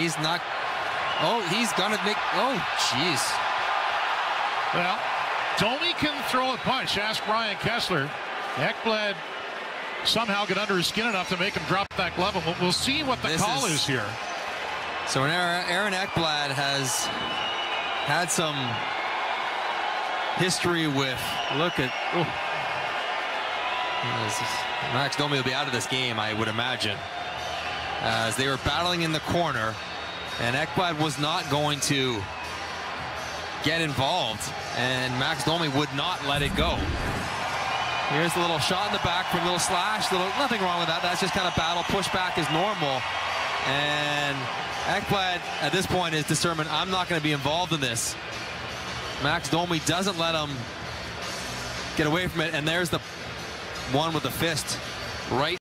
He's not. Oh, he's gonna make. Oh, jeez. Well, Domi can throw a punch. Ask Ryan Kesler. Ekblad somehow get under his skin enough to make him drop that glove. And we'll see what the call is here. So Aaron Ekblad has had some history with. Look at. Oh. Max Domi will be out of this game, I would imagine, as they were battling in the corner, and Ekblad was not going to get involved, and Max Domi would not let it go. Here's the little shot in the back from little slash. Nothing wrong with that. That's just kind of battle. Pushback is normal. And Ekblad at this point is determined, I'm not going to be involved in this. Max Domi doesn't let him get away from it, and there's the one with the fist right